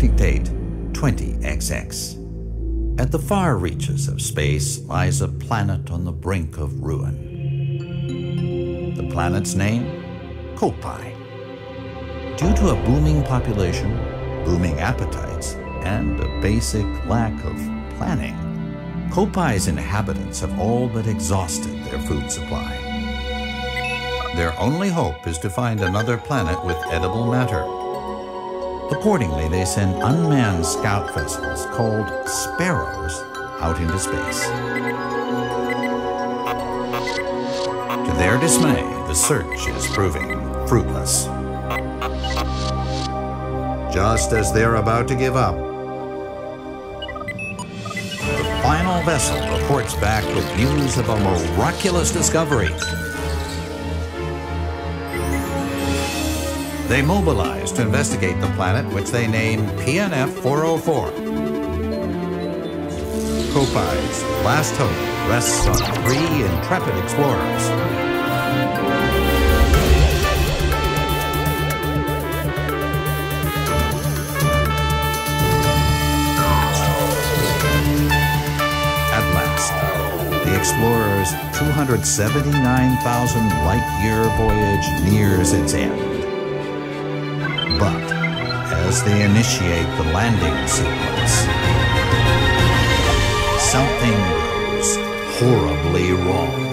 galactic date 20XX. At the far reaches of space lies a planet on the brink of ruin. The planet's name? Koppai. Due to a booming population, booming appetites, and a basic lack of planning, Koppai's inhabitants have all but exhausted their food supply. Their only hope is to find another planet with edible matter. Accordingly, they send unmanned scout vessels called Sparrows out into space. To their dismay, the search is proving fruitless. Just as they're about to give up, the final vessel reports back with news of a miraculous discovery. They mobilize to investigate the planet, which they name PNF 404. Koppai's last hope rests on 3 intrepid explorers. At last, the explorers' 279,000 light-year voyage nears its end. But as they initiate the landing sequence, something goes horribly wrong.